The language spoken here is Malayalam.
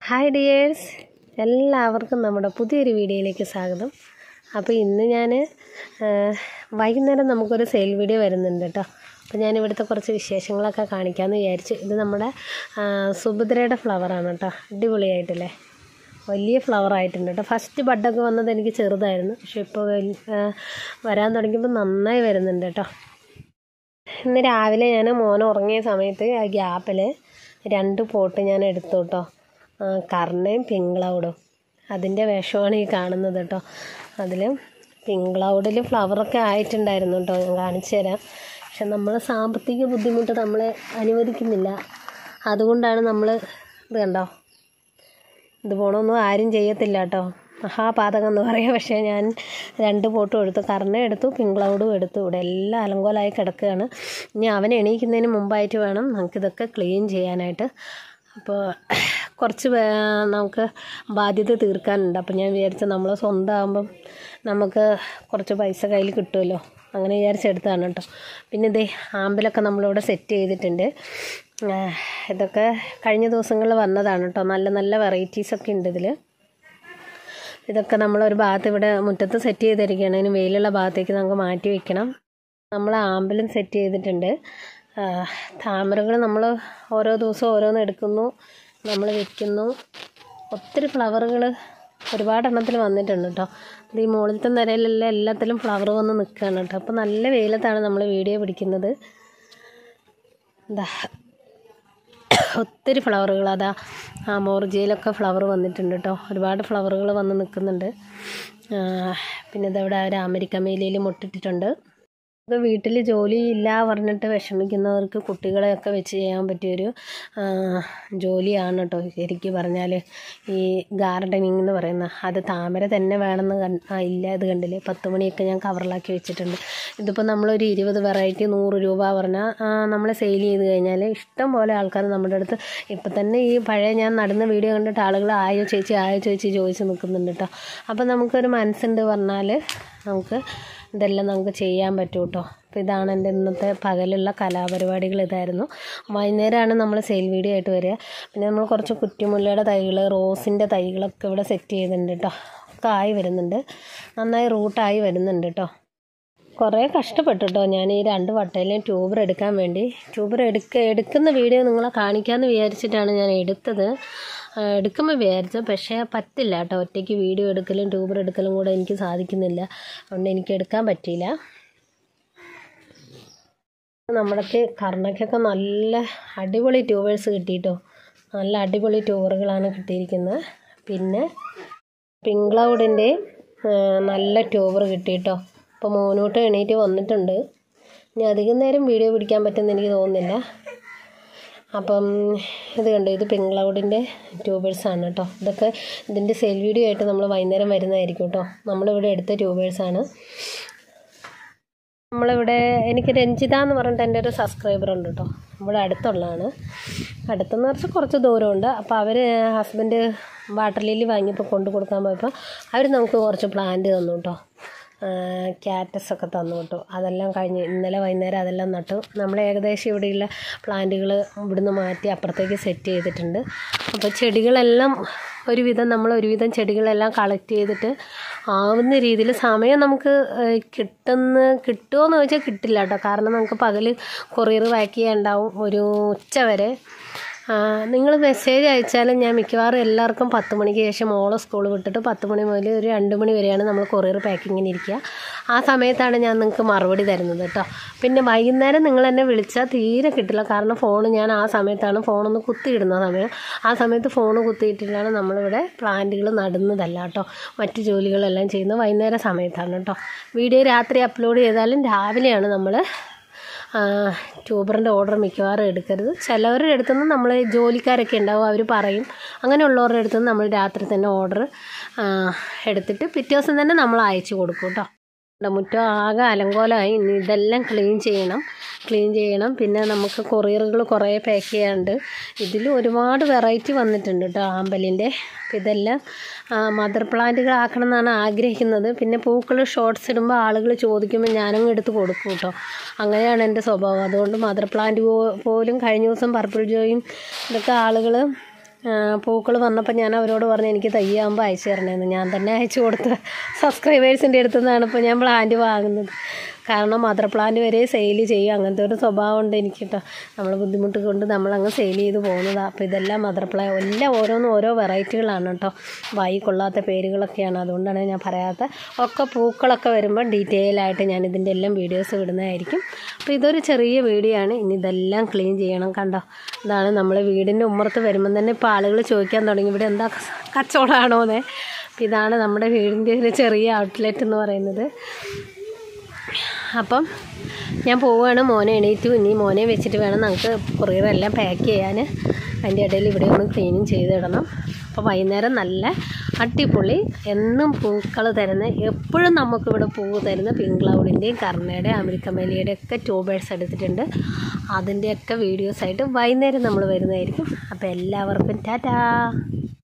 ഹായ് ഡിയേഴ്സ്, എല്ലാവർക്കും നമ്മുടെ പുതിയൊരു വീഡിയോയിലേക്ക് സ്വാഗതം. അപ്പോൾ ഇന്ന് ഞാൻ വൈകുന്നേരം നമുക്കൊരു സെയിൽ വീഡിയോ വരുന്നുണ്ട് കേട്ടോ. അപ്പോൾ ഞാൻ ഇവിടുത്തെ കുറച്ച് വിശേഷങ്ങളൊക്കെ കാണിക്കാമെന്ന് വിചാരിച്ചു. ഇത് നമ്മുടെ സുഭദ്രയുടെ ഫ്ലവറാണ് കേട്ടോ. അടിപൊളിയായിട്ടില്ലേ, വലിയ ഫ്ലവർ ആയിട്ടുണ്ട് കേട്ടോ. ഫസ്റ്റ് ബഡൊക്കെ വന്നത് എനിക്ക് ചെറുതായിരുന്നു, പക്ഷെ ഇപ്പോൾ വരാൻ തുടങ്ങിയപ്പോൾ നന്നായി വരുന്നുണ്ട് കേട്ടോ. ഇന്ന് രാവിലെ ഞാൻ മോൻ ഉറങ്ങിയ സമയത്ത് ആ ഗ്യാപ്പിൽ 2 പോട്ട് ഞാൻ എടുത്തു കേട്ടോ. കർണയും പിങ്ക് ക്ലൗഡും, അതിൻ്റെ വേഷമാണ് ഈ കാണുന്നത് കേട്ടോ. അതിൽ പിങ്ക് ക്ലൗഡിൽ ഫ്ലവറൊക്കെ ആയിട്ടുണ്ടായിരുന്നു കേട്ടോ. ഞാൻ കാണിച്ചു തരാം. പക്ഷെ നമ്മൾ സാമ്പത്തിക ബുദ്ധിമുട്ട് നമ്മളെ അനുവദിക്കുന്നില്ല. അതുകൊണ്ടാണ് നമ്മൾ ഇത് കണ്ടോ, ഇത് പോണൊന്നും ആരും ചെയ്യത്തില്ല കേട്ടോ. മഹാപാതകം എന്ന് പറയാം. പക്ഷേ ഞാൻ 2 പോട്ടും എടുത്തു, കർണ എടുത്തു, പിങ്ക് ക്ലൗഡും എടുത്തു. ഇവിടെ എല്ലാം അലങ്കോലമായി കിടക്കുകയാണ്. ഇനി അവൻ എണീക്കുന്നതിന് മുമ്പായിട്ട് വേണം നമുക്കിതൊക്കെ ക്ലീൻ ചെയ്യാനായിട്ട്. അപ്പോൾ കുറച്ച് നമുക്ക് ബാധ്യത തീർക്കാനുണ്ട്. അപ്പോൾ ഞാൻ വിചാരിച്ചു നമ്മൾ സ്വന്തമാകുമ്പം നമുക്ക് കുറച്ച് പൈസ കയ്യിൽ കിട്ടുമല്ലോ, അങ്ങനെ വിചാരിച്ചെടുത്താണ് കേട്ടോ. പിന്നെ ഇതേ ആമ്പലൊക്കെ നമ്മളിവിടെ സെറ്റ് ചെയ്തിട്ടുണ്ട്. ഇതൊക്കെ കഴിഞ്ഞ ദിവസങ്ങളിൽ വന്നതാണ് കേട്ടോ. നല്ല നല്ല വെറൈറ്റീസൊക്കെ ഉണ്ട് ഇതിൽ. ഇതൊക്കെ നമ്മളൊരു ഭാഗത്ത് ഇവിടെ മുറ്റത്ത് സെറ്റ് ചെയ്തിരിക്കുകയാണ്. അതിന് വെയിലുള്ള ഭാഗത്തേക്ക് നമുക്ക് മാറ്റി വയ്ക്കണം. നമ്മൾ ആമ്പലും സെറ്റ് ചെയ്തിട്ടുണ്ട്. താമരകൾ നമ്മൾ ഓരോ ദിവസവും ഓരോന്ന് എടുക്കുന്നു, നമ്മൾ വെക്കുന്നു. ഒത്തിരി ഫ്ലവറുകൾ ഒരുപാട് എണ്ണത്തിൽ വന്നിട്ടുണ്ട് കേട്ടോ. ഇത് ഈ മുകളിലത്തെ നിരയിലെല്ലാം എല്ലാത്തിലും ഫ്ലവർ വന്ന് നിൽക്കുകയാണ് കേട്ടോ. അപ്പോൾ നല്ല വെയിലത്താണ് നമ്മൾ വീഡിയോ പിടിക്കുന്നത്. എന്താ ഒത്തിരി ഫ്ലവറുകൾ, അതാ ആ മോർജിയിലൊക്കെ ഫ്ലവർ വന്നിട്ടുണ്ട് കേട്ടോ. ഒരുപാട് ഫ്ലവറുകൾ വന്ന് നിൽക്കുന്നുണ്ട്. പിന്നെ ഇതവിടെ ഒരു അമേരിക്കമേലിയിൽ മുട്ടിട്ടിട്ടുണ്ട്. ഇപ്പോൾ വീട്ടിൽ ജോലി ഇല്ല പറഞ്ഞിട്ട് വിഷമിക്കുന്നവർക്ക് കുട്ടികളെയൊക്കെ വെച്ച് ചെയ്യാൻ പറ്റിയൊരു ജോലിയാണ് കേട്ടോ. ശരിക്കും പറഞ്ഞാൽ ഈ ഗാർഡനിങ് എന്ന് പറയുന്ന അത് താമര തന്നെ വേണമെന്ന് ഇല്ല. ഇത് കണ്ടില്ലേ, 10 മണിയൊക്കെ ഞാൻ കവറിലാക്കി വെച്ചിട്ടുണ്ട്. ഇതിപ്പോൾ നമ്മളൊരു 20 വെറൈറ്റി 100 രൂപ പറഞ്ഞാൽ നമ്മൾ സെയിൽ ചെയ്ത് കഴിഞ്ഞാൽ ഇഷ്ടം പോലെ ആൾക്കാർ നമ്മുടെ അടുത്ത് ഇപ്പം തന്നെ ഈ പഴയ ഞാൻ നടുന്ന വീഡിയോ കണ്ടിട്ട് ആളുകൾ ആയോ ചേച്ചി ചോദിച്ച് നിൽക്കുന്നുണ്ട് കേട്ടോ. അപ്പോൾ നമുക്കൊരു മനസ്സുണ്ട് പറഞ്ഞാൽ ഇതെല്ലാം നമുക്ക് ചെയ്യാൻ പറ്റും കേട്ടോ. അപ്പോൾ ഇതാണ് എൻ്റെ ഇന്നത്തെ പകലുള്ള കലാപരിപാടികൾ. ഇതായിരുന്നു. വൈകുന്നേരമാണ് നമ്മൾ സെയിൽ വീഡിയോ ആയിട്ട് വരിക. പിന്നെ നമ്മൾ കുറച്ച് കുറ്റിമുല്ലയുടെ തൈകൾ, റോസിൻ്റെ തൈകളൊക്കെ ഇവിടെ സെറ്റ് ചെയ്തിട്ടുണ്ട് കേട്ടോ. ഒക്കെ ആയി വരുന്നുണ്ട്, നന്നായി റൂട്ടായി വരുന്നുണ്ട് കേട്ടോ. കുറേ കഷ്ടപ്പെട്ടു കേട്ടോ ഞാൻ ഈ 2 വട്ടയിലും ട്യൂബർ എടുക്കാൻ വേണ്ടി. ട്യൂബർ എടുക്കുന്ന വീഡിയോ നിങ്ങളെ കാണിക്കാമെന്ന് വിചാരിച്ചിട്ടാണ് ഞാൻ എടുക്കുമ്പോൾ വിചാരിച്ചത്. പക്ഷേ പറ്റില്ല കേട്ടോ, ഒറ്റയ്ക്ക് വീഡിയോ എടുക്കലും ട്യൂബർ എടുക്കലും കൂടെ എനിക്ക് സാധിക്കുന്നില്ല. അതുകൊണ്ട് എനിക്ക് എടുക്കാൻ പറ്റിയില്ല. നമ്മുടെക്ക് കർണയ്ക്കൊക്കെ നല്ല അടിപൊളി ട്യൂബേഴ്സ് കിട്ടിയിട്ടോ. നല്ല അടിപൊളി ട്യൂബറുകളാണ് കിട്ടിയിരിക്കുന്നത്. പിന്നെ പിങ്ക് ക്ലൗഡിൻ്റെ നല്ല ട്യൂബർ കിട്ടിയിട്ടോ. അപ്പോൾ മോനോട്ട് എണീറ്റ് വന്നിട്ടുണ്ട്. ഇനി അധികം നേരം വീഡിയോ പിടിക്കാൻ പറ്റുമെന്ന് എനിക്ക് തോന്നുന്നില്ല. അപ്പം ഇത് കണ്ടു, ഇത് പിങ്ക് ക്ലൗഡിൻ്റെ ട്യൂബേഴ്സാണ് കേട്ടോ. ഇതൊക്കെ ഇതിൻ്റെ സെയിൽ വീഡിയോ ആയിട്ട് നമ്മൾ വൈകുന്നേരം വരുന്നതായിരിക്കും കേട്ടോ. നമ്മളിവിടെ എടുത്ത ട്യൂബേഴ്സാണ്. നമ്മളിവിടെ എനിക്ക് രഞ്ജിത എന്ന് പറഞ്ഞിട്ട് എൻ്റെ ഒരു സബ്സ്ക്രൈബർ ഉണ്ട് കേട്ടോ. ഇവിടെ അടുത്തുള്ളതാണ്. അടുത്തെന്ന് പറഞ്ഞാൽ കുറച്ച് ദൂരമുണ്ട്. അപ്പോൾ അവർ ഹസ്ബൻഡ് വാട്ടർ ലില്ലി വാങ്ങിയപ്പോൾ കൊണ്ടു കൊടുക്കാൻ പോയപ്പോൾ അവർ നമുക്ക് കുറച്ച് പ്ലാന്റ് തന്നു കേട്ടോ. ക്യാറ്റസൊക്കെ തന്നു കേട്ടോ. അതെല്ലാം കഴിഞ്ഞ് ഇന്നലെ വൈകുന്നേരം അതെല്ലാം നട്ടു. നമ്മൾ ഏകദേശം ഇവിടെയുള്ള പ്ലാന്റുകൾ ഇവിടുന്ന് മാറ്റി അപ്പുറത്തേക്ക് സെറ്റ് ചെയ്തിട്ടുണ്ട്. അപ്പോൾ ചെടികളെല്ലാം ഒരുവിധം ചെടികളെല്ലാം കളക്ട് ചെയ്തിട്ട് ആവുന്ന രീതിയിൽ സമയം നമുക്ക് കിട്ടുമോ എന്ന് ചോദിച്ചാൽ കിട്ടില്ല കേട്ടോ. കാരണം നമുക്ക് പകൽ കൊറിയർ പാക്ക് ചെയ്യാനുണ്ടാവും ഒരു ഉച്ച വരെ. നിങ്ങൾ മെസ്സേജ് അയച്ചാലും ഞാൻ മിക്കവാറും എല്ലാവർക്കും 10 മണിക്ക് ശേഷം മോളെ സ്കൂൾ വിട്ടിട്ട് 10 മണി മുതൽ ഒരു 2 മണി വരെയാണ് നമ്മൾ കൊറിയർ പാക്കിങ്ങിന് ഇരിക്കുക. ആ സമയത്താണ് ഞാൻ നിങ്ങൾക്ക് മറുപടി തരുന്നത് കേട്ടോ. പിന്നെ വൈകുന്നേരം നിങ്ങൾ എന്നെ വിളിച്ചാൽ തീരെ കിട്ടില്ല. കാരണം ഞാൻ ആ സമയത്താണ് ഫോണൊന്ന് കുത്തിയിടുന്ന സമയം. ആ സമയത്ത് ഫോൺ കുത്തിയിട്ടിട്ടാണ് നമ്മളിവിടെ പ്ലാന്റുകൾ നടുന്നതല്ല കേട്ടോ. മറ്റ് ജോലികളെല്ലാം ചെയ്യുന്നത് വൈകുന്നേരം സമയത്താണ് കേട്ടോ. വീഡിയോ രാത്രി അപ്ലോഡ് ചെയ്താലും രാവിലെയാണ് നമ്മൾ ട്യൂബറിൻ്റെ ഓർഡർ മിക്കവാറും എടുക്കരുത്. ചിലവരുടെ അടുത്തുനിന്ന് നമ്മൾ ജോലിക്കാരൊക്കെ ഉണ്ടാവും, അവർ പറയും. അങ്ങനെയുള്ളവരുടെ അടുത്തുനിന്ന് നമ്മൾ രാത്രി തന്നെ ഓർഡർ എടുത്തിട്ട് പിറ്റേ ദിവസം തന്നെ നമ്മൾ അയച്ചു കൊടുക്കും കേട്ടോ. മുറ്റം ആകെ അലങ്കോലമായി. ഇനി ഇതെല്ലാം ക്ലീൻ ചെയ്യണം. പിന്നെ നമുക്ക് കൊറിയറുകൾ കുറേ പാക്ക് ചെയ്യാനുണ്ട്. ഇതിൽ ഒരുപാട് വെറൈറ്റി വന്നിട്ടുണ്ട് കേട്ടോ ആമ്പലിൻ്റെ. ഇതെല്ലാം മദർ പ്ലാന്റുകളാക്കണം എന്നാണ് ആഗ്രഹിക്കുന്നത്. പിന്നെ പൂക്കൾ ഷോർട്ട്സ് ഇടുമ്പോൾ ആളുകൾ ചോദിക്കുമ്പോൾ ഞാനങ്ങ് എടുത്ത് കൊടുക്കും കേട്ടോ. അങ്ങനെയാണ് എൻ്റെ സ്വഭാവം. അതുകൊണ്ട് മദർ പ്ലാന്റ് പോലും കഴിഞ്ഞ ദിവസം പർപ്പിൾ ജോയും ഇതൊക്കെ ആളുകൾ പൂക്കൾ വന്നപ്പോൾ ഞാൻ അവരോട് പറഞ്ഞു എനിക്ക് തയ്യാകുമ്പോൾ അയച്ചു തരണേന്ന്. ഞാൻ തന്നെ അയച്ചു കൊടുത്ത് സബ്സ്ക്രൈബേഴ്സിൻ്റെ അടുത്തു നിന്നാണ് ഇപ്പോൾ ഞാൻ പ്ലാന്റ് വാങ്ങുന്നത്. കാരണം മദർ പ്ലാന്റ് വരെ സെയിൽ ചെയ്യും, അങ്ങനത്തെ ഒരു സ്വഭാവം ഉണ്ട് എനിക്ക് കേട്ടോ. നമ്മൾ ബുദ്ധിമുട്ട് കൊണ്ട് നമ്മളങ്ങ് സെയിൽ ചെയ്ത് പോകുന്നതാണ്. അപ്പോൾ ഇതെല്ലാം മദർ പ്ലാന്റ് എല്ലാം ഓരോന്നും ഓരോ വെറൈറ്റികളാണ് കേട്ടോ, വായി കൊള്ളാത്ത പേരുകളൊക്കെയാണ്, അതുകൊണ്ടാണ് ഞാൻ പറയാത്ത. ഒക്കെ പൂക്കളൊക്കെ വരുമ്പോൾ ഡീറ്റെയിൽ ആയിട്ട് ഞാൻ ഇതിൻ്റെ എല്ലാം വീഡിയോസ് വിടുന്നതായിരിക്കും. അപ്പോൾ ഇതൊരു ചെറിയ വീഡിയോ ആണ്. ഇനി ഇതെല്ലാം ക്ലീൻ ചെയ്യണം. കണ്ടോ, ഇതാണ് നമ്മൾ വീടിൻ്റെ ഉമ്മറത്ത് വരുമ്പം തന്നെ ഇപ്പോൾ ആളുകൾ ചോദിക്കാൻ തുടങ്ങി ഇവിടെ എന്താ കച്ചവടമാണോന്നേ. അപ്പോൾ ഇതാണ് നമ്മുടെ വീടിൻ്റെ ഒരു ചെറിയ ഔട്ട്ലെറ്റ് എന്ന് പറയുന്നത്. അപ്പം ഞാൻ പോവുകയാണ്. മോനെ എണീറ്റു. ഇനി മോനെ വെച്ചിട്ട് വേണം നമുക്ക് കൊറിയറെല്ലാം പാക്ക് ചെയ്യാൻ. അതിൻ്റെ ഇടയിൽ ഇവിടെ ഒന്ന് ക്ലീനിങ് ചെയ്തിടണം. അപ്പോൾ വൈകുന്നേരം നല്ല അടിപൊളി എന്നും പൂക്കൾ തരുന്ന, എപ്പോഴും നമുക്കിവിടെ പൂവ് തരുന്ന പിങ്ക് ക്ലൗഡിൻ്റെയും കർണയുടെ അമേരിക്കൻ മേലിയുടെ ഒക്കെ ട്യൂബേഴ്സ് എടുത്തിട്ടുണ്ട്. അതിൻ്റെയൊക്കെ വീഡിയോസായിട്ട് വൈകുന്നേരം നമ്മൾ വരുന്നതായിരിക്കും. അപ്പോൾ എല്ലാവർക്കും ടാറ്റാ.